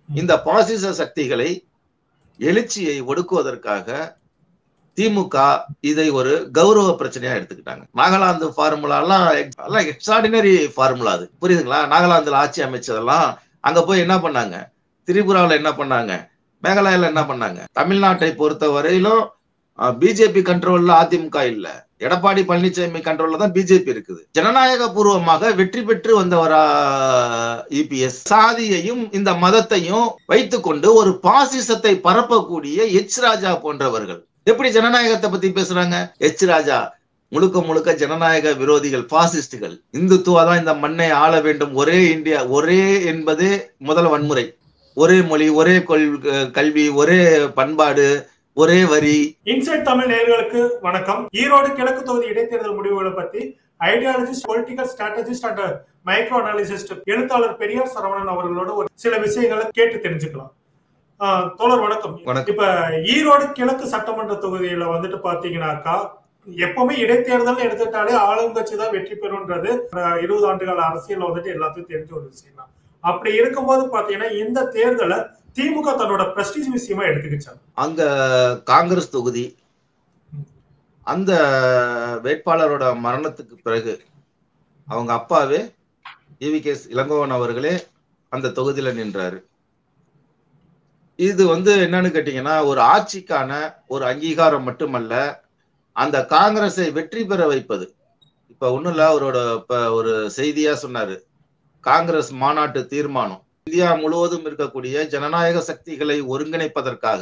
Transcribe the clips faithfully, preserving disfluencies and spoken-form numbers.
இந்த பாசிச சக்திகளை எழுச்சியை ஒடுக்குவதற்காக திமுக இதை ஒரு கௌரவ பிரச்சனையா எடுத்துக்கிட்டாங்க. நாகாலாந்து ஃபார்முலா எல்லாம் எக்ஸ்ட்ராடினரி ஃபார்முலா, அது புரியுதுங்களா? நாகாலாந்துல ஆட்சி அமைச்சதெல்லாம் அங்க போய் என்ன பண்ணாங்க, திரிபுராவில் என்ன பண்ணாங்க, மேகாலயால என்ன பண்ணாங்க. தமிழ்நாட்டை பொறுத்த வரையிலும் பிஜேபி கண்ட்ரோல்ல அதிமுக இல்ல, எடப்பாடி பழனிசாமி கண்ட்ரோல்ல தான் பிஜேபி இருக்குது. ஜனநாயக பூர்வமாக வெற்றி பெற்று வந்தவரா இபிஎஸ். சாதியையும் இந்த மதத்தையும் வைத்துக்கொண்டு ஒரு பாசிசத்தை பரப்பக்கூடிய எச் ராஜா போன்றவர்கள் எப்படி ஜனநாயகத்தை பத்தி பேசுறாங்க? எச் ராஜா முழுக்க முழுக்க ஜனநாயக விரோதிகள், பாசிஸ்டுகள். இந்துத்துவா தான் இந்த மண்ணை ஆள வேண்டும், ஒரே இந்தியா, ஒரே என்பதே முதல் வன்முறை, ஒரே மொழி, ஒரே கல்வி, ஒரே பண்பாடு, ஒரே வரி. இன்சைட் தமிழ் நேயர்களுக்கு வணக்கம். ஈரோடு கிழக்கு தொகுதி இடைத்தேர்தல் முடிவுகளை பத்தி ideologist, political strategist and micro analyst எழுத்தாளர் பெரியார் சரவணன் அவர்களோட ஒரு சில விஷயங்களை கேட்டு தெரிஞ்சுக்கலாம். தோழர் வணக்கம். இப்ப ஈரோடு கிழக்கு சட்டமன்ற தொகுதியில வந்துட்டு பாத்தீங்கன்னாக்கா எப்பவுமே இடைத்தேர்தல் எடுத்துட்டாலே ஆளுங்கட்சி தான் வெற்றி பெறும்ன்றது இருபது ஆண்டுகால அரசியல் வந்துட்டு எல்லாத்தையும் தெரிஞ்ச ஒரு விஷயம் தான். அப்படி இருக்கும்போது பாத்தீங்கன்னா இந்த தேர்தலை திமுக தன்னோட பிரஸ்டீஜ் விஷயமா எடுத்துக்கிச்சாங்க. அங்க காங்கிரஸ் தொகுதி, அந்த வேட்பாளரோட மரணத்துக்கு பிறகு அவங்க அப்பாவே ஈவி கே இளங்கோவன் அவர்களே அந்த தொகுதியில நின்றாரு. இது வந்து என்னன்னு கேட்டீங்கன்னா ஒரு ஆட்சிக்கான ஒரு அங்கீகாரம் மட்டுமல்ல, அந்த காங்கிரஸை வெற்றி பெற வைப்பது. இப்ப ஒண்ணும் இல்ல, அவரோட இப்ப ஒரு செய்தியா சொன்னாரு, காங்கிரஸ் மாநாட்டு தீர்மானம் இந்தியா முழுவதும் இருக்கக்கூடிய ஜனநாயக சக்திகளை ஒருங்கிணைப்பதற்காக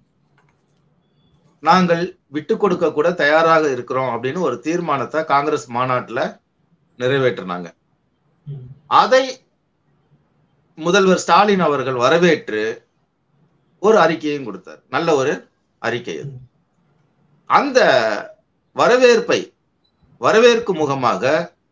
நாங்கள் விட்டு கொடுக்க கூட தயாராக இருக்கிறோம் அப்படின்னு ஒரு தீர்மானத்தை காங்கிரஸ் மாநாட்டுல நிறைவேற்றினாங்க. அதை முதல்வர் ஸ்டாலின் அவர்கள் வரவேற்று ஒரு அறிக்கையும் கொடுத்தார். நல்ல ஒரு அறிக்கை அது. அந்த வரவேற்பை வரவேற்கும் முகமாக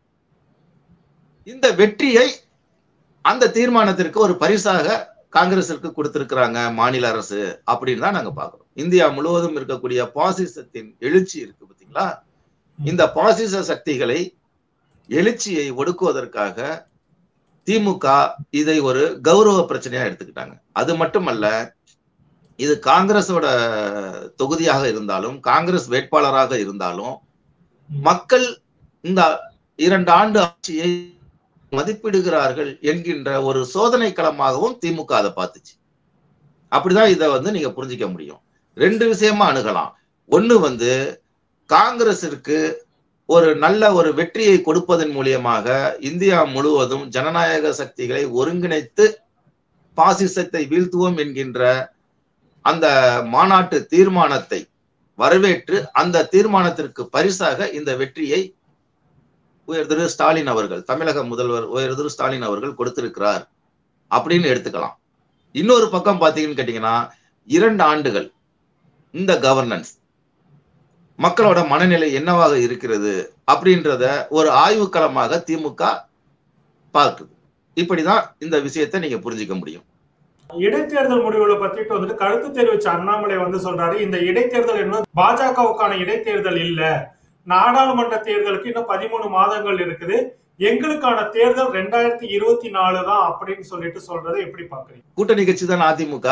இந்த வெற்றியை அந்த தீர்மானத்திற்கு ஒரு பரிசாக காங்கிரசிற்கு கொடுத்திருக்கிறாங்க மாநில அரசு அப்படின்னு தான் நாங்க பாக்குறோம். இந்தியா முழுவதும் இருக்கக்கூடிய பாசிசத்தின் எழுச்சி இருக்கு பாத்தீங்களா, இந்த பாசிச சக்திகளை எழுச்சியை ஒடுக்குவதற்காக திமுக இதை ஒரு கௌரவ பிரச்சனையா எடுத்துக்கிட்டாங்க. அது மட்டுமல்ல, இது காங்கிரஸோட தொகுதியாக இருந்தாலும் காங்கிரஸ் வேட்பாளராக இருந்தாலும் மக்கள் இந்த இரண்டு ஆண்டு ஆட்சியை மதிப்பிடுகிறார்கள் என்கின்ற ஒரு சோதனை களமாகவும் திமுக அதை பார்த்துச்சு. அப்படிதான் இதை வந்து நீங்க புரிஞ்சிக்க முடியும். ரெண்டு விஷயமா அணுகலாம். ஒண்ணு வந்து காங்கிரசிற்கு ஒரு நல்ல ஒரு வெற்றியை கொடுப்பதன் மூலியமாக இந்தியா முழுவதும் ஜனநாயக சக்திகளை ஒருங்கிணைத்து பாசிசத்தை வீழ்த்துவோம் என்கின்ற அந்த மாநாட்டு தீர்மானத்தை வரவேற்று அந்த தீர்மானத்திற்கு பரிசாக இந்த வெற்றியை உயர் திரு ஸ்டாலின் அவர்கள், தமிழக முதல்வர் உயர் திரு ஸ்டாலின் அவர்கள் கொடுத்திருக்கிறார் அப்படின்னு எடுத்துக்கலாம். இன்னொரு பக்கம் பாத்தீங்கன்னு கேட்டீங்கன்னா இரண்டு ஆண்டுகள் இந்த கவர்னன்ஸ் மக்களோட மனநிலை என்னவாக இருக்கிறது அப்படின்றத ஒரு ஆய்வுக்களமாக திமுக பார்க்குது. இப்படிதான் இந்த விஷயத்தை நீங்க புரிஞ்சுக்க முடியும். இடைத்தேர்தல் முடிவுகளை பத்திட்டு வந்துட்டு கருத்து தெரிவிச்ச அண்ணாமலை வந்து சொல்றாரு, இந்த இடைத்தேர்தல் என்பது பாஜகவுக்கான இடைத்தேர்தல் இல்ல, நாடாளுமன்ற தேர்தலுக்கு இன்னும் பதிமூணு மாதங்கள் இருக்குது, எங்களுக்கான தேர்தல் ரெண்டாயிரத்தி இருபத்தி நாலு தான் அப்படின்னு சொல்லிட்டு சொல்றதை எப்படி பாக்குறீங்க? கூட்டணி கட்சி தான் அதிமுக,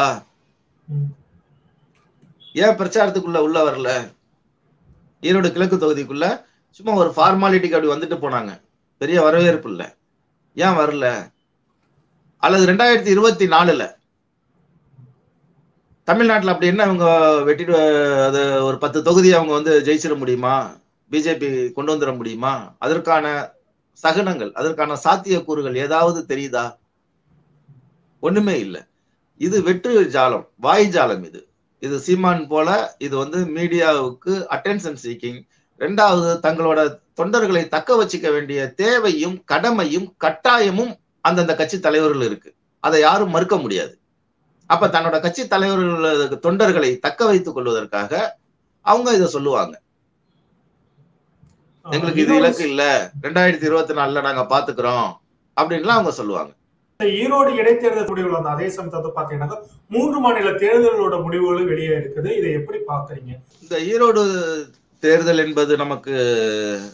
ஏன் பிரச்சாரத்துக்குள்ள உள்ள வரல? ஈரோடு கிழக்கு தொகுதிக்குள்ள சும்மா ஒரு ஃபார்மாலிட்டிக்கு அப்படி வந்துட்டு போனாங்க, பெரிய வரவேற்பு இல்ல, ஏன் வரல? அல்லது ரெண்டாயிரத்தி இருபத்தி நாலுல தமிழ்நாட்டில் அப்படி என்ன அவங்க வெட்டிட்டு அது ஒரு பத்து தொகுதி அவங்க வந்து ஜெயிச்சிட முடியுமா? பிஜேபி கொண்டு வந்துட முடியுமா? அதற்கான சகனங்கள், அதற்கான சாத்தியக்கூறுகள் ஏதாவது தெரியுதா? ஒண்ணுமே இல்லை. இது வெற்று ஜாலம், வாய் ஜாலம். இது இது சீமான் போல இது வந்து மீடியாவுக்கு அட்டென்ஷன் சீக்கிங். ரெண்டாவது, தங்களோட தொண்டர்களை தக்க வச்சுக்க வேண்டிய தேவையும் கடமையும் கட்டாயமும் அந்தந்த கட்சி தலைவர்கள் இருக்கு, அதை யாரும் மறுக்க முடியாது. அப்ப தன்னோட கட்சி தலைவர்கள் தொண்டர்களை தக்க வைத்துக் கொள்வதற்காக அவங்க இதை சொல்லுவாங்க, எங்களுக்கு இது இலக்கு இல்ல, ரெண்டாயிரத்தி இருபத்தி நாலுல நாங்க பாத்துக்கிறோம் அப்படின்லாம் அவங்க சொல்லுவாங்க. ஈரோடு இடைத்தேர்தல் முடிவுகள் வந்து அதே சமயத்தை பாத்தீங்கன்னா மூன்று மாநில தேர்தலோட முடிவுகளும் வெளியே இருக்குது, இதை எப்படி பாக்குறீங்க? இந்த ஈரோடு தேர்தல் என்பது நமக்கு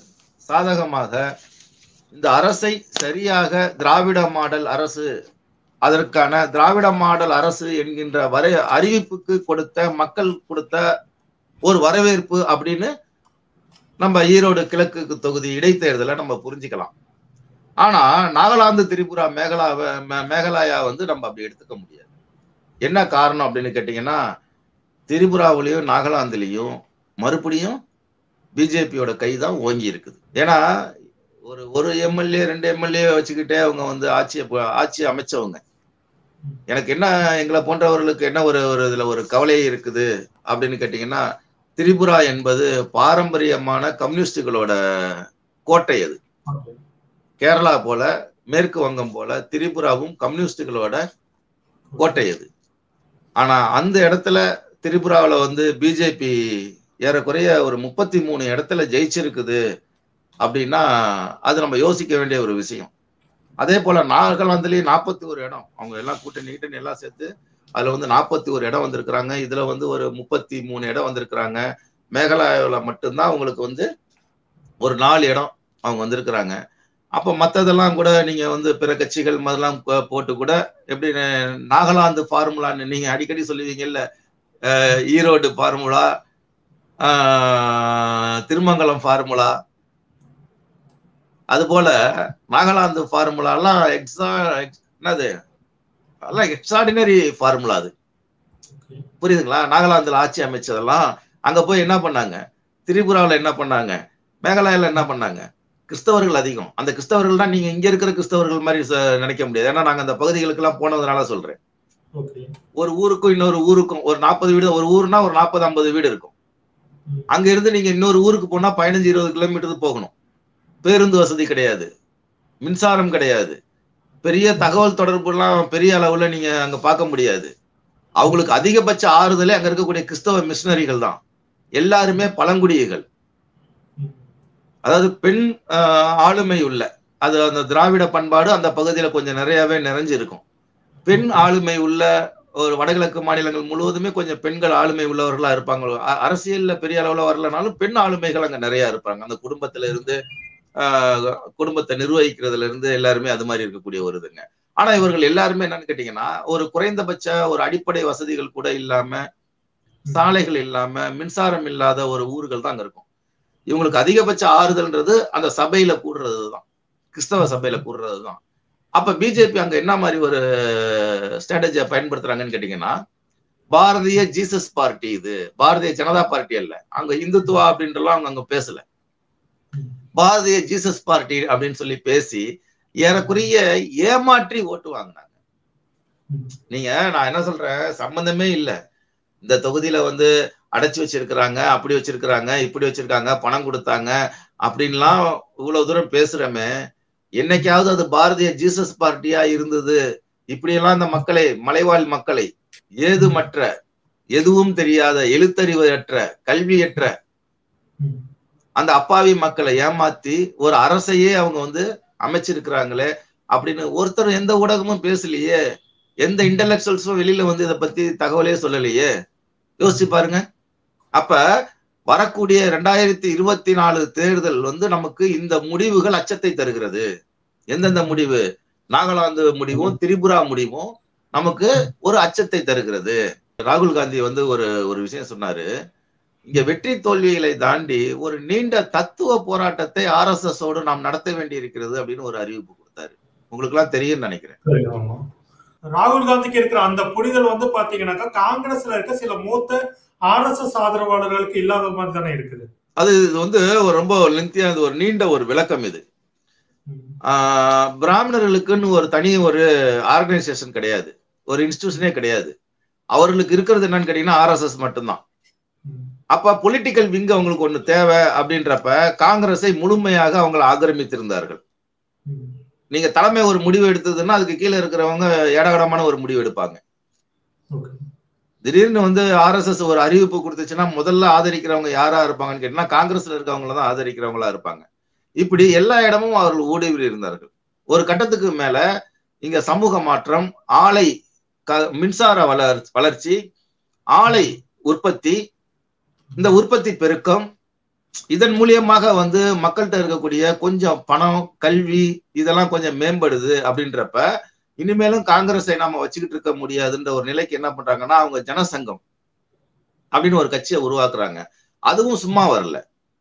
சாதகமாக இந்த அரசை சரியாக திராவிட மாடல் அரசு அதற்கான திராவிட மாடல் அரசு என்கின்ற வரை அறிவிப்புக்கு கொடுத்த மக்கள் கொடுத்த ஒரு வரவேற்பு அப்படின்னு நம்ம ஈரோடு கிழக்கு தொகுதி இடைத்தேர்தலை நம்ம புரிஞ்சுக்கலாம். ஆனா நாகாலாந்து, திரிபுரா, மேகலா மேகாலயா வந்து நம்ம அப்படி எடுத்துக்க முடியாது. என்ன காரணம் அப்படின்னு கேட்டீங்கன்னா, திரிபுராவிலையும் நாகாலாந்துலயும் மறுபடியும் பிஜேபியோட கைதான் ஓங்கி இருக்குது. ஏன்னா ஒரு ஒரு எம்எல்ஏ ரெண்டு எம்எல்ஏ வச்சுக்கிட்டே அவங்க வந்து ஆட்சியை ஆட்சி அமைச்சவங்க. எனக்கு என்ன, எங்களை போன்றவர்களுக்கு என்ன ஒரு ஒரு இதுல ஒரு கவலை இருக்குது அப்படின்னு கேட்டீங்கன்னா, திரிபுரா என்பது பாரம்பரியமான கம்யூனிஸ்டுகளோட கோட்டை. அது கேரளா போல, மேற்கு வங்கம் போல திரிபுராவும் கம்யூனிஸ்டுகளோட கோட்டை. அது ஆனா அந்த இடத்துல திரிபுராவில் வந்து பிஜேபி ஏறக்குறைய ஒரு முப்பத்தி மூணு இடத்துல ஜெயிச்சிருக்குது அப்படின்னா அது நம்ம யோசிக்க வேண்டிய ஒரு விஷயம். அதே போல நாகாலாந்துலயும் நாற்பத்தி ஒரு இடம் அவங்க எல்லாம் கூட்டணி நீட்டணி எல்லாம் சேர்த்து அதுல வந்து நாற்பத்தி ஒரு இடம் வந்திருக்கிறாங்க. இதுல வந்து ஒரு முப்பத்தி மூணு இடம் வந்திருக்கிறாங்க. மேகாலயாவில் மட்டும்தான் அவங்களுக்கு வந்து ஒரு நாலு இடம் அவங்க வந்திருக்கிறாங்க. அப்ப மற்றதெல்லாம் கூட நீங்க வந்து பிற கட்சிகள் மாதிரிலாம் போட்டு கூட எப்படி நாகாலாந்து ஃபார்முலான்னு நீங்க அடிக்கடி சொல்லுவீங்கல்ல, ஈரோடு ஃபார்முலா, திருமங்கலம் ஃபார்முலா, அது போல நாகாலாந்து ஃபார்முலா எல்லாம் எக்ஸா என்னது அதெல்லாம் எக்ஸ்ட்ராடினரி ஃபார்முலா. அது புரியுதுங்களா? நாகாலாந்துல ஆட்சி அமைச்சதெல்லாம் அங்க போய் என்ன பண்ணாங்க, திரிபுராவில் என்ன பண்ணாங்க, மேகாலயால என்ன பண்ணாங்க, கிறிஸ்தவர்கள் அதிகம். அந்த கிறிஸ்தவர்கள் தான் நீங்க இங்க இருக்கிற கிறிஸ்தவர்கள் மாதிரி நினைக்க முடியாது. ஏன்னா நாங்க அந்த பகுதிகளுக்கு எல்லாம் போனதுனால சொல்றேன். ஒரு ஊருக்கும் இன்னொரு ஊருக்கும் ஒரு நாற்பது வீடு, ஒரு ஊருனா ஒரு நாற்பது ஐம்பது வீடு இருக்கும். அங்க இருந்து நீங்க இன்னொரு ஊருக்கு போனா பதினஞ்சு இருபது கிலோமீட்டர் போகணும். பேருந்து வசதி கிடையாது, மின்சாரம் கிடையாது, பெரிய தகவல் தொடர்பு எல்லாம் பெரிய அளவுல நீங்க அங்க பார்க்க முடியாது. அவங்களுக்கு அதிகபட்ச ஆறுதலே அங்க இருக்கக்கூடிய கிறிஸ்தவ மிஷினரிகள் தான். எல்லாருமே பழங்குடியிகள், அதாவது பெண் ஆளுமை உள்ள, அது அந்த திராவிட பண்பாடு அந்த பகுதியில கொஞ்சம் நிறையவே நிறைஞ்சு இருக்கும். பெண் ஆளுமை உள்ள ஒரு வடகிழக்கு மாநிலங்கள் முழுவதுமே கொஞ்சம் பெண்கள் ஆளுமை உள்ளவர்களா இருப்பாங்க. அரசியல்ல பெரிய அளவுல வரலனாலும் பெண் ஆளுமைகள் அங்க நிறைய இருப்பாங்க. அந்த குடும்பத்துல இருந்து ஆஹ் குடும்பத்தை நிர்வகிக்கிறதுல இருந்து எல்லாருமே அது மாதிரி இருக்கக்கூடிய ஒரு இதுங்க. ஆனா இவர்கள் எல்லாருமே என்னன்னு கேட்டீங்கன்னா, ஒரு குறைந்தபட்ச ஒரு அடிப்படை வசதிகள் கூட இல்லாம, சாலைகள் இல்லாம, மின்சாரம் இல்லாத ஒரு ஊர்கள் தான் அங்க இருக்கும். இவங்களுக்கு அதிகபட்ச ஆறுதல்ன்றது அந்த சபையில கூடுறதுதான், கிறிஸ்தவ சபையில கூடுறதுதான். அப்ப பிஜேபி அங்க என்ன மாதிரி ஒரு ஸ்ட்ராட்டஜியை பயன்படுத்துறாங்கன்னு கேட்டீங்கன்னா, பாரதிய ஜீசஸ் பார்ட்டி, இது பாரதிய ஜனதா பார்ட்டி அல்ல, அங்க இந்துத்துவா அப்படின்றலாம் அவங்க அங்க பேசல, பாரதிய ஜீசஸ் பார்ட்டி அப்படின்னு சொல்லி பேசி ஏறக்குறைய ஏமாற்றி ஓட்டு வாங்கினாங்க. நீங்க நான் என்ன சொல்றேன், சம்பந்தமே இல்லை, இந்த தொகுதியில வந்து அடைச்சு வச்சிருக்கிறாங்க, அப்படி வச்சிருக்கிறாங்க, இப்படி வச்சிருக்காங்க, பணம் கொடுத்தாங்க அப்படின்லாம் இவ்வளவு தூரம் பேசுறமே, என்னைக்காவது அது பாரதிய ஜீசஸ் பார்ட்டியா இருந்தது? இப்படியெல்லாம் இந்த மக்களை, மலைவாழ் மக்களை, ஏதுமற்ற, எதுவும் தெரியாத, எழுத்தறிவற்ற, கல்வியற்ற அந்த அப்பாவி மக்களை ஏமாத்தி ஒரு அரசையே அவங்க வந்து அமைச்சிருக்கிறாங்களே அப்படின்னு ஒருத்தர் எந்த ஊடகமும் பேசலையே, எந்த இன்டலெக்சுவல்ஸும் வெளியில வந்து இதை பத்தி தகவலே சொல்லலையே. யோசிச்சு பாருங்க. அப்ப வரக்கூடிய ரெண்டாயிரத்தி இருபத்தி நாலு தேர்தல் வந்து நமக்கு இந்த முடிவுகள் அச்சத்தை தருகிறது. எந்தெந்த முடிவு? நாகாலாந்து முடிவும் திரிபுரா முடிவும் நமக்கு ஒரு அச்சத்தை தருகிறது. ராகுல் காந்தி வந்து ஒரு ஒரு விஷயம் சொன்னாரு, இங்க வெற்றி தோல்விகளை தாண்டி ஒரு நீண்ட தத்துவ போராட்டத்தை ஆர் எஸ் எஸ் ஓடு நாம் நடத்த வேண்டி இருக்கிறது அப்படின்னு ஒரு அறிவிப்பு கொடுத்தாரு. உங்களுக்கு எல்லாம் தெரியும் நினைக்கிறேன். ராகுல் காந்திக்கு இருக்கிற அந்த புரிதல் வந்து பாத்தீங்கன்னாக்கா காங்கிரஸ்ல இருக்க சில மூத்த ஆர் எஸ் எஸ் ஆதரவாளர்களுக்கு இல்லாத மாதிரி தானே இருக்குது. அது வந்து ரொம்ப லென்த்தியா ஒரு நீண்ட ஒரு விளக்கம். இது ஆஹ் பிராமணர்களுக்குன்னு ஒரு தனி ஒரு ஆர்கனைசேஷன் கிடையாது, ஒரு இன்ஸ்டிடியூஷனே கிடையாது. அவர்களுக்கு இருக்கிறது என்னன்னு கேட்டீங்கன்னா ஆர் எஸ் எஸ் மட்டும்தான். அப்ப பொலிட்டிக்கல் விங் அவங்களுக்கு ஒண்ணு தேவை அப்படின்றப்ப காங்கிரஸை முழுமையாக அவங்களை ஆக்கிரமித்திருந்தார்கள். நீங்க தலைமை ஒரு முடிவு எடுத்ததுன்னா அதுக்கு கீழே இருக்கிறவங்க ஏடகடமான ஒரு முடிவு எடுப்பாங்க. திடீர்னு வந்து ஆர் எஸ் எஸ் ஒரு அறிவிப்பு கொடுத்துச்சுன்னா முதல்ல ஆதரிக்கிறவங்க யாரா இருப்பாங்கன்னு கேட்டீங்கன்னா காங்கிரஸ்ல இருக்கவங்களதான் ஆதரிக்கிறவங்களா இருப்பாங்க. இப்படி எல்லா இடமும் அவர்கள் ஊடுருவி இருந்தார்கள். ஒரு கட்டத்துக்கு மேல இங்க சமூக மாற்றம், ஆலை மின்சார வளர் வளர்ச்சி, ஆலை உற்பத்தி, இந்த உற்பத்தி பெருக்கம், இதன் மூலியமாக வந்து மக்கள்கிட்ட இருக்கக்கூடிய கொஞ்சம் பணம், கல்வி இதெல்லாம் கொஞ்சம் மேம்படுது அப்படின்றப்ப இனிமேலும் காங்கிரஸை நாம வச்சுக்கிட்டு இருக்க முடியாதுன்ற ஒரு நிலைக்கு என்ன பண்றாங்கன்னா அவங்க ஜனசங்கம் அப்படின்னு ஒரு கட்சியை உருவாக்குறாங்க. அதுவும் சும்மா வரல.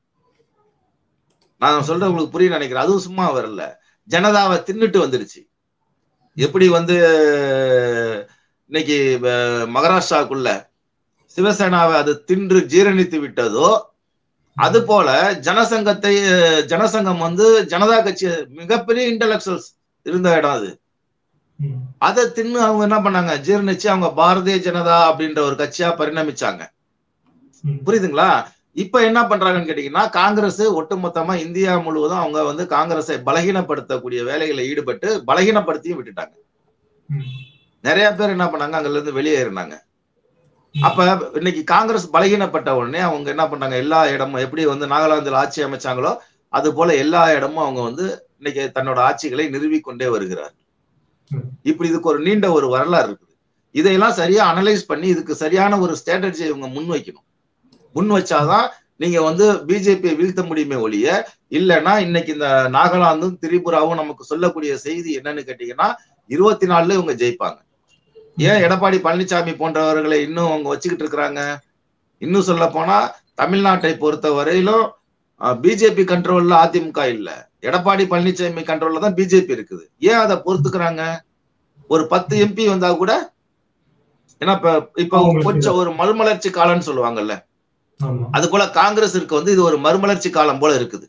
நான் சொல்றேன் உங்களுக்கு புரிய நினைக்கிறேன். அதுவும் சும்மா வரல. ஜனதாவை தின்னுட்டு வந்துருச்சு. எப்படி வந்து இன்னைக்கு மகாராஷ்டிராவுக்குள்ள சிவசேனாவை அது தின்று ஜீரணித்து விட்டதோ அது போல ஜனசங்கத்தை ஜனசங்கம் வந்து ஜனதா கட்சி மிகப்பெரிய இன்டலெக்சுவல்ஸ் இருந்த இடம் அது. அதை தின்னு அவங்க என்ன பண்ணாங்க, ஜீரணிச்சு அவங்க பாரதிய ஜனதா அப்படின்ற ஒரு கட்சியா பரிணமிச்சாங்க. புரியுதுங்களா? இப்ப என்ன பண்றாங்கன்னு கேட்டீங்கன்னா, காங்கிரஸ் ஒட்டுமொத்தமா இந்தியா முழுவதும் அவங்க வந்து காங்கிரஸை பலகீனப்படுத்தக்கூடிய வேலைகளை ஈடுபட்டு பலகீனப்படுத்தியும் விட்டுட்டாங்க. நிறைய பேர் என்ன பண்ணாங்க, அங்கல இருந்து வெளியேறினாங்க. அப்ப இன்னைக்கு காங்கிரஸ் பலகீனப்பட்ட உடனே அவங்க என்ன பண்ணாங்க, எல்லா இடமும் எப்படி வந்து நாகாலாந்தில் ஆட்சி அமைச்சாங்களோ அது போல எல்லா இடமும் அவங்க வந்து இன்னைக்கு தன்னோட ஆட்சிகளை நிறுவிக்கொண்டே வருகிறார். இப்படி இதுக்கு ஒரு நீண்ட ஒரு வரலாறு இருக்குது. இதையெல்லாம் சரியா அனலைஸ் பண்ணி இதுக்கு சரியான ஒரு ஸ்ட்ராட்டஜி இவங்க முன் வைக்கணும். முன் வச்சாதான் நீங்க வந்து பிஜேபியை வீழ்த்த முடியுமே ஒழிய, இல்லைன்னா இன்னைக்கு இந்த நாகாலாந்தும் திரிபுராவும் நமக்கு சொல்லக்கூடிய செய்தி என்னன்னு கேட்டீங்கன்னா, இருபத்தி நாலுல இவங்க ஜெயிப்பாங்க. ஏன் எடப்பாடி பழனிசாமி போன்றவர்களை இன்னும் அவங்க வச்சுக்கிட்டு இருக்கிறாங்க? இன்னும் சொல்ல போனா தமிழ்நாட்டை பொறுத்த வரையிலும் பிஜேபி கண்ட்ரோல்ல அதிமுக இல்ல, எடப்பாடி பழனிசாமி கண்ட்ரோல்ல தான் பிஜேபி இருக்குது. ஏன் அதை பொறுத்துக்கிறாங்க? ஒரு பத்து எம்பி வந்தா கூட, ஏன்னா இப்ப இப்ப கொஞ்சம் ஒரு மறுமலர்ச்சி காலம்னு சொல்லுவாங்கல்ல, அது போல காங்கிரஸ் இருக்கு வந்து இது ஒரு மறுமலர்ச்சி காலம் போல இருக்குது.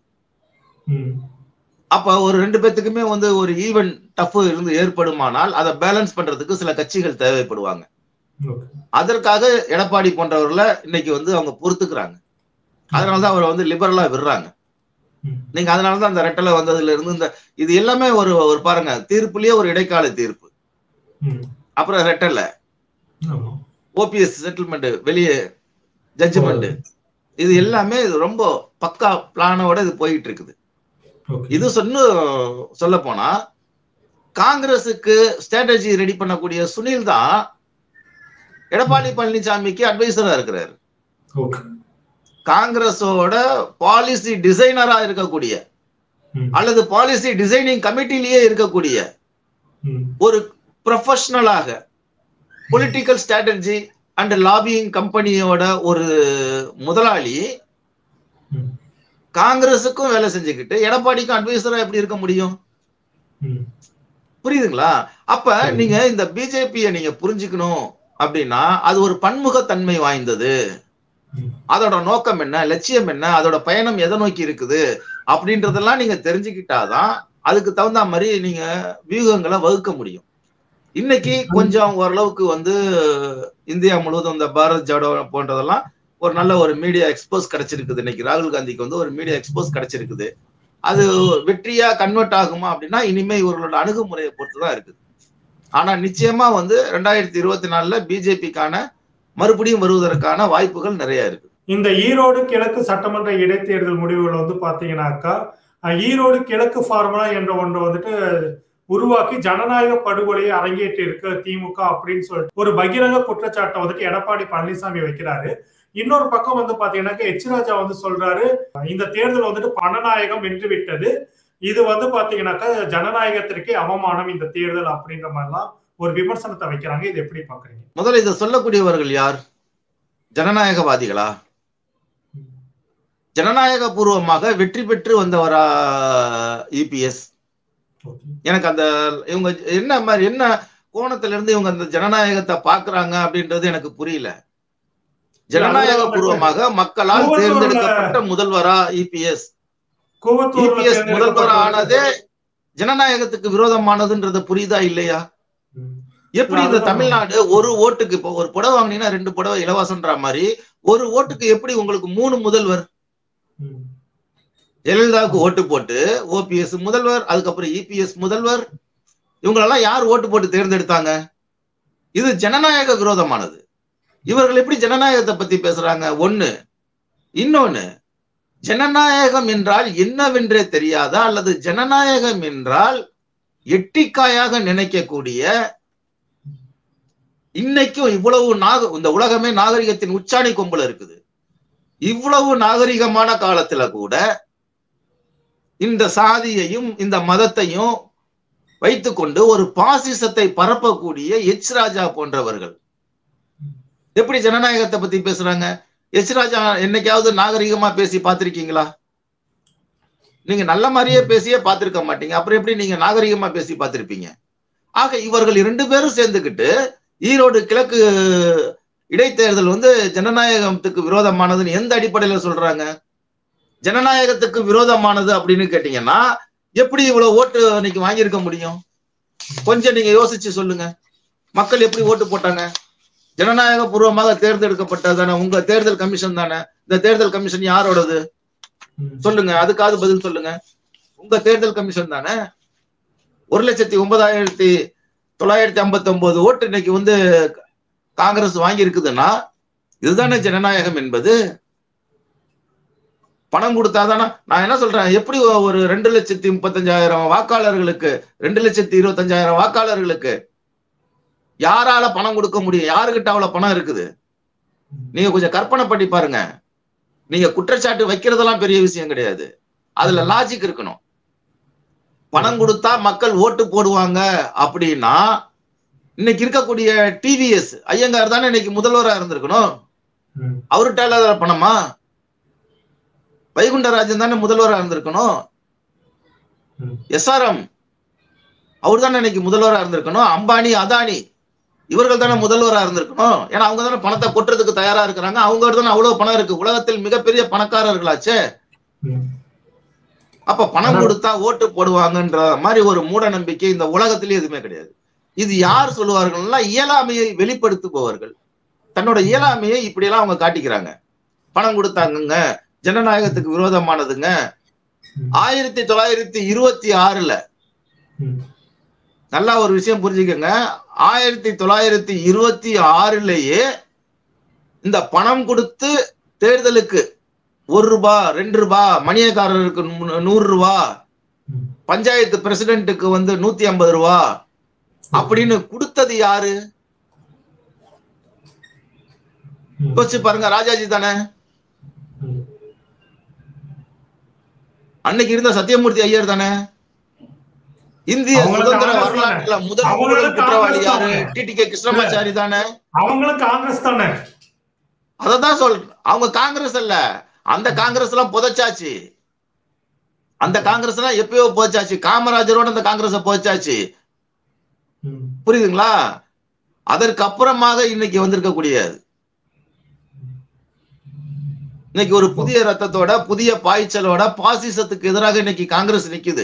அப்ப ஒரு ரெண்டு பேத்துக்குமே வந்து ஒரு ஈவன் டஃப் இருந்து ஏற்படுமானால் அதை பேலன்ஸ் பண்றதுக்கு சில கட்சிகள் தேவைப்படுவாங்க. அதற்காக எடப்பாடி போன்றவர்களை இன்னைக்கு வந்து அவங்க பொறுத்துக்கிறாங்க. அதனாலதான் அவரை வந்து லிபரலா விடுறாங்க. நீங்க அதனாலதான் அந்த ரெட்டலை வந்ததுல இருந்து இந்த இது எல்லாமே ஒரு ஒரு பாருங்க, தீர்ப்புலயே ஒரு இடைக்கால தீர்ப்பு, அப்புறம் ரெட்டலை, ஓபிஎஸ் செட்டில்மெண்ட், வெளியே ஜட்ஜ்மெண்ட், இது எல்லாமே ரொம்ப பக்கா பிளானோட இது போயிட்டு இருக்குது. இது சொன்னு சொல்ல போனா காங்கிரஸுக்கு ஸ்ட்ராட்டஜி ரெடி பண்ணக்கூடிய சுனில் தான் எடப்பாடி பழனிசாமிக்கு அட்வைசரா இருக்கிறாரு. காங்கிரஸோட பாலிசி டிசைனரா இருக்கக்கூடிய அல்லது பாலிசி டிசைனிங் கமிட்டிலேயே இருக்கக்கூடிய ஒரு ப்ரொஃபஷனலாக பொலிட்டிக்கல் ஸ்ட்ராட்டஜி அண்ட் லாபியிங் கம்பெனியோட ஒரு முதலாளி காங்கிரஸுக்கும் வேலை செஞ்சுக்கிட்டு எடப்பாடிக்கும் அட்வைசரா எப்படி இருக்க முடியும்? புரியுதுங்களா? அப்ப நீங்க இந்த பிஜேபியை நீங்க புரிஞ்சுக்கணும் அப்படின்னா அது ஒரு பன்முகத்தன்மை வாய்ந்தது. அதோட நோக்கம் என்ன, லட்சியம் என்ன, அதோட பயணம் எதை நோக்கி இருக்குது அப்படின்றதெல்லாம் நீங்க தெரிஞ்சுக்கிட்டாதான் அதுக்கு தகுந்த மாதிரி நீங்க வியூகங்களை வகுக்க முடியும். இன்னைக்கு கொஞ்சம் ஓரளவுக்கு வந்து இந்தியா முழுவதும் இந்த பாரத் ஜாடோ போன்றதெல்லாம் ஒரு நல்ல ஒரு மீடியா எக்ஸ்போஸ் கிடைச்சிருக்குது. இன்னைக்கு ராகுல் காந்திக்கு வந்து ஒரு மீடியா எக்ஸ்போஸ் கிடைச்சிருக்குது. அது வெற்றியா கன்வெர்ட் ஆகுமா அப்படின்னா இனிமே இவர்களோட அணுகுமுறையை பொறுத்துதான் இருக்குது. ஆனா நிச்சயமா வந்து ரெண்டாயிரத்தி இருபத்தி நாலுல பிஜேபிக்கான மறுபடியும் வருவதற்கான வாய்ப்புகள் நிறைய இருக்கு. இந்த ஈரோடு கிழக்கு சட்டமன்ற இடைத்தேர்தல் முடிவுகள் வந்து பாத்தீங்கன்னாக்கா, ஈரோடு கிழக்கு ஃபார்முலா என்ற ஒன்று வந்துட்டு உருவாக்கி ஜனநாயக படுகொலையை அரங்கேற்றி இருக்க திமுக அப்படின்னு சொல்லிட்டு ஒரு பகிரங்க குற்றச்சாட்டை வந்துட்டு எடப்பாடி பழனிசாமி வைக்கிறாரு. இன்னொரு பக்கம் வந்து பாத்தீங்கன்னாக்கா எச் ராஜா வந்து சொல்றாரு, இந்த தேர்தல் வந்துட்டு பணநாயகம் வென்று விட்டது, இது வந்து பாத்தீங்கன்னாக்கா ஜனநாயகத்திற்கே அவமானம் இந்த தேர்தல் அப்படின்ற மாதிரிலாம் ஒரு விமர்சனத்தை வைக்கிறாங்க. இது எப்படி பாக்குறீங்க? முதல்ல இதை சொல்லக்கூடியவர்கள் யார்? ஜனநாயகவாதிகளா? ஜனநாயக பூர்வமாக வெற்றி பெற்று வந்தவரா இபிஎஸ்? எனக்கு அந்த இவங்க என்ன மாதிரி என்ன கோணத்துல இருந்து இவங்க அந்த ஜனநாயகத்தை பாக்குறாங்க அப்படின்றது எனக்கு புரியல. ஜனநாயக பூர்வமாக மக்களால் தேர்ந்தெடுக்கப்பட்ட முதல்வரா இபிஎஸ்? இபிஎஸ் முதல்வரா ஆனதே ஜனநாயகத்துக்கு விரோதமானதுன்றது புரியுதா இல்லையா? எப்படி இந்த தமிழ்நாடு ஒரு ஓட்டுக்கு இப்போ ஒரு புடவை வாங்கினீங்கன்னா ரெண்டு புடவை இலவசம்ன்ற மாதிரி ஒரு ஓட்டுக்கு எப்படி உங்களுக்கு மூணு முதல்வர்? ஜெயலலிதாவுக்கு ஓட்டு போட்டு ஓபிஎஸ் முதல்வர், அதுக்கப்புறம் இபிஎஸ் முதல்வர், இவங்களெல்லாம் யார் ஓட்டு போட்டு தேர்ந்தெடுத்தாங்க? இது ஜனநாயக விரோதமானது. இவர்கள் எப்படி ஜனநாயகத்தை பத்தி பேசுறாங்க? ஒண்ணு. இன்னொன்னு, ஜனநாயகம் என்றால் என்னவென்றே தெரியாதா அல்லது ஜனநாயகம் என்றால் எட்டிக்காயாக நினைக்கக்கூடிய, இன்னைக்கும் இவ்வளவு நாக இந்த உலகமே நாகரிகத்தின் உச்சாணி கொம்புல இருக்குது, இவ்வளவு நாகரிகமான காலத்துல கூட இந்த சாதியையும் இந்த மதத்தையும் வைத்துக்கொண்டு ஒரு பாசிசத்தை பரப்பக்கூடிய எச் ராஜா போன்றவர்கள் எப்படி ஜனநாயகத்தை பத்தி பேசுறாங்க? எச் ராஜா என்னைக்காவது நாகரிகமா பேசி பார்த்திருக்கீங்களா? நீங்க நல்ல மாதிரியே பேசியே பார்த்திருக்க மாட்டீங்க. அப்புறம் எப்படி நீங்க நாகரிகமா பேசி பார்த்திருப்பீங்க? ஆக இவர்கள் இரண்டு பேரும் சேர்ந்துக்கிட்டு ஈரோடு கிழக்கு இடைத்தேர்தல் வந்து ஜனநாயகத்துக்கு விரோதமானதுன்னு எந்த அடிப்படையில சொல்றாங்க? ஜனநாயகத்துக்கு விரோதமானது அப்படின்னு கேட்டீங்கன்னா எப்படி இவ்வளவு ஓட்டு இன்னைக்கு வாங்கியிருக்க முடியும்? கொஞ்சம் நீங்க யோசிச்சு சொல்லுங்க. மக்கள் எப்படி ஓட்டு போட்டாங்க? ஜனநாயக பூர்வமாக தேர்ந்தெடுக்கப்பட்டது தானே, உங்க தேர்தல் கமிஷன் தானே. இந்த தேர்தல் கமிஷன் யாரோடது சொல்லுங்க, அதுக்காவது பதில் சொல்லுங்க. உங்க தேர்தல் கமிஷன் தானே. ஒரு லட்சத்தி ஒன்பதாயிரத்தி தொள்ளாயிரத்தி ஐம்பத்தி ஒன்பது ஓட்டு இன்னைக்கு வந்து காங்கிரஸ் வாங்கி இருக்குதுன்னா இதுதானே ஜனநாயகம் என்பது. பணம் கொடுத்தாதானா? நான் என்ன சொல்றேன், எப்படி ஒரு ரெண்டு லட்சத்தி முப்பத்தஞ்சாயிரம் வாக்காளர்களுக்கு ரெண்டு லட்சத்தி இருபத்தஞ்சாயிரம் வாக்காளர்களுக்கு யாரால பணம் கொடுக்க முடியும்? யாருக்கிட்ட அவ்வளவு பணம் இருக்குது? நீங்க கொஞ்சம் கற்பனை பண்ணி பாருங்க. நீங்க குற்றச்சாட்டு வைக்கிறதெல்லாம் பெரிய விஷயம் கிடையாது, அதுல லாஜிக் இருக்கணும். பணம் கொடுத்தா மக்கள் ஓட்டு போடுவாங்க அப்படின்னா இன்னைக்கு இருக்கக்கூடிய டிவிஎஸ் ஐயங்கார் தானே இன்னைக்கு முதல்வரா இருந்திருக்கணும். அவர்கிட்ட பணமா? வைகுண்டராஜன் தானே முதல்வரா இருந்திருக்கணும். எஸ்ஆர்எம் அவர் தானே இன்னைக்கு முதல்வரா இருந்திருக்கணும். அம்பானி, அதானி இவர்கள் தானே முதல்வரா இருந்திருக்கணும். ஏன்னா அவங்க தானே பணத்தை கொட்டுறதுக்கு தயாரா இருக்கிறாங்க. அவங்க தானே அவ்வளவு பணம் இருக்கு. உலகத்தில் மிகப்பெரிய பணக்காரர்களாச்சே. அப்ப பணம் கொடுத்தா ஓட்டு போடுவாங்கன்ற மாதிரி ஒரு மூட நம்பிக்கை இந்த உலகத்திலேயே எதுவுமே கிடையாது. இது யார் சொல்லுவார்கள்னா இயலாமையை வெளிப்படுத்துபவர்கள். தன்னோட இயலாமையை இப்படி எல்லாம் அவங்க காட்டிக்கிறாங்க. பணம் கொடுத்தாங்க, ஜனநாயகத்துக்கு விரோதமானதுங்க. ஆயிரத்தி தொள்ளாயிரத்தி இருபத்தி ஆறுல நல்லா ஒரு விஷயம் புரிஞ்சுக்கங்க. ஆயிரத்தி தொள்ளாயிரத்தி இருபத்தி ஆறுலயே இந்த பணம் கொடுத்து தேர்தலுக்கு ஒரு ரூபாய் ரெண்டு ரூபாய், மணியக்காரருக்கு நூறு ரூபா, பஞ்சாயத்து பிரசிடென்ட்டுக்கு வந்து நூத்தி ஐம்பது ரூபா அப்படின்னு கொடுத்தது யாரு? யோசிச்சு பாருங்க. ராஜாஜி தானே. அன்னைக்கு இருந்த சத்தியமூர்த்தி ஐயர் தானே. இந்திய சுதந்திர வரலாற்றுல முதல் ஊழல் குற்றவாளி யாரு? டிடிகே கிருஷ்ணமாச்சாரி தானே. அவங்களும் காங்கிரஸ் தானே. அததான் சொல்றேன். அவங்க காங்கிரஸ் அல்ல, அந்த காங்கிரஸ் எல்லாம் புதைச்சாச்சு. அந்த காங்கிரஸ் எல்லாம் எப்பயோ போச்சாச்சு. காமராஜரோட அந்த காங்கிரஸ் போச்சாச்சு. புரியுதுங்களா? அதற்கு அப்புறமாக இன்னைக்கு வந்திருக்கக்கூடிய இன்னைக்கு ஒரு புதிய ரத்தத்தோட புதிய பாய்ச்சலோட பாசிசத்துக்கு எதிராக இன்னைக்கு காங்கிரஸ் நிக்குது.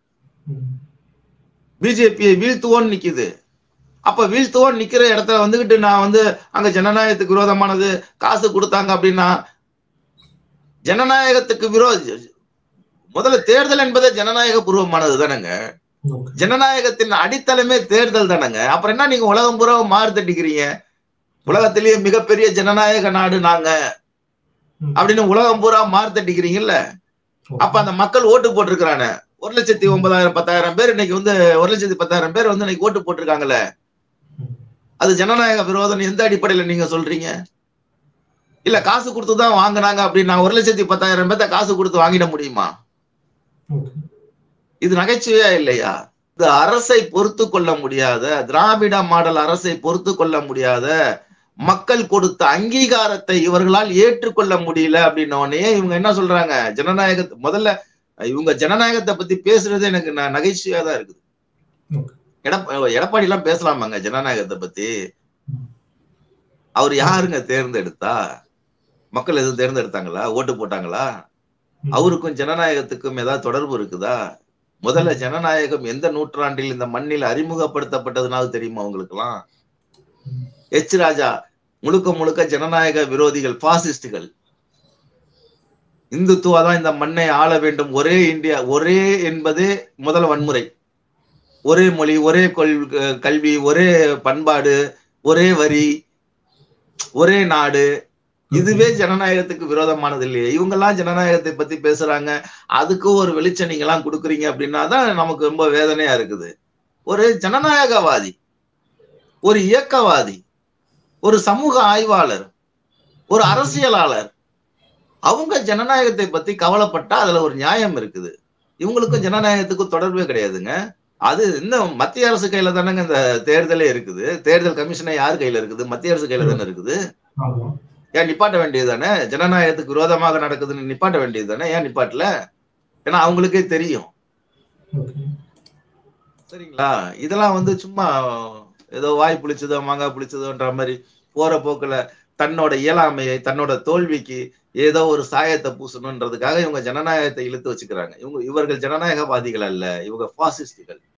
பிஜேபியை வீழ்த்துவோன்னு நிக்குது. அப்ப வீழ்த்துவோன்னு நிக்கிற இடத்துல வந்துகிட்டு நான் வந்து அங்க ஜனநாயகத்துக்கு விரோதமானது காசு கொடுத்தாங்க அப்படின்னா, ஜனநாயகத்துக்கு விரோத முதல்ல தேர்தல் என்பதே ஜனநாயக பூர்வமானது தானேங்க. ஜனநாயகத்தின் அடித்தளமே தேர்தல் தானேங்க. அப்புறம் என்ன நீங்க உலகம் பூரா மாறு தட்டிக்கிறீங்க? உலகத்திலேயே மிகப்பெரிய ஜனநாயக நாடு நாங்க அப்படின்னு உலகம் பூரா மாறு தட்டிக்கிறீங்கல்ல. அப்ப அந்த மக்கள் ஓட்டு போட்டிருக்கிறானே ஒரு லட்சத்தி ஒன்பதாயிரம் பத்தாயிரம் பேர் இன்னைக்கு வந்து ஒரு லட்சத்தி பத்தாயிரம் பேர் வந்து இன்னைக்கு ஓட்டு போட்டிருக்காங்கல்ல. அது ஜனநாயக விரோதம் எந்த அடிப்படையில நீங்க சொல்றீங்க? இல்ல காசு கொடுத்துதான் வாங்கினாங்க அப்படின்னா ஒரு லட்சத்தி பத்தாயிரம் பேர்த்த காசு கொடுத்து வாங்கிட முடியுமா? இது நகைச்சுவையா இல்லையா? இந்த அரசை பொறுத்து கொள்ள முடியாத, திராவிட மாடல் அரசை பொறுத்து கொள்ள முடியாத, மக்கள் கொடுத்த அங்கீகாரத்தை இவர்களால் ஏற்றுக்கொள்ள முடியல அப்படின்னோடனே இவங்க என்ன சொல்றாங்க? ஜனநாயகத்தை முதல்ல இவங்க ஜனநாயகத்தை பத்தி பேசுறது எனக்கு நகைச்சுவையா தான் இருக்குது. எடப்பா எடப்பாடி எல்லாம் பேசலாமாங்க ஜனநாயகத்தை பத்தி? அவர் யாருங்க தேர்ந்தெடுத்தா? மக்கள் எதுவும் தேர்ந்தெடுத்தாங்களா? ஓட்டு போட்டாங்களா? அவருக்கும் ஜனநாயகத்துக்கும் ஏதாவது தொடர்பு இருக்குதா? முதல்ல ஜனநாயகம் எந்த நூற்றாண்டில் இந்த மண்ணில் அறிமுகப்படுத்தப்பட்டதுனால தெரியுமா உங்களுக்கு எல்லாம்? எச் ராஜா முழுக்க முழுக்க ஜனநாயக விரோதிகள், பாசிஸ்டுகள். இந்துத்துவா தான் இந்த மண்ணை ஆள வேண்டும், ஒரே இந்தியா, ஒரே என்பதே முதல் வன்முறை. ஒரே மொழி, ஒரே கல்வி, ஒரே பண்பாடு, ஒரே வரி, ஒரே நாடு. இதுவே ஜனநாயகத்துக்கு விரோதமானது இல்லையே. இவங்கெல்லாம் ஜனநாயகத்தை பத்தி பேசுறாங்க, அதுக்கு ஒரு வெளிச்சம் நீங்க எல்லாம் கொடுக்குறீங்க அப்படின்னா தான் நமக்கு ரொம்ப வேதனையா இருக்குது. ஒரு ஜனநாயகவாதி, ஒரு இயக்கவாதி, ஒரு சமூக ஆய்வாளர், ஒரு அரசியலாளர், அவங்க ஜனநாயகத்தை பத்தி கவலைப்பட்டா அதுல ஒரு நியாயம் இருக்குது. இவங்களுக்கும் ஜனநாயகத்துக்கும் தொடர்பே கிடையாதுங்க. அது இன்னும் மத்திய அரசு கையில தானங்க இந்த தேர்தலே இருக்குது. தேர்தல் கமிஷனே யார் கையில இருக்குது? மத்திய அரசு கையில தானே இருக்குது. ஏன் நிப்பாட்ட வேண்டியது தானே? ஜனநாயகத்துக்கு விரோதமாக நடக்குதுன்னு நிப்பாட்ட வேண்டியது தானே? ஏன் நிப்பாட்டல? ஏன்னா அவங்களுக்கே தெரியும். சரிங்களா? இதெல்லாம் வந்து சும்மா ஏதோ வாய் புளிச்சதோ மாங்காய் புளிச்சதோன்ற மாதிரி போற போக்குல தன்னோட இயலாமையை, தன்னோட தோல்விக்கு ஏதோ ஒரு சாயத்தை பூசணுன்றதுக்காக இவங்க ஜனநாயகத்தை இழுத்து வச்சுக்கிறாங்க. இவங்க இவர்கள் ஜனநாயகவாதிகள் அல்ல, இவங்க பாசிஸ்டுகள்.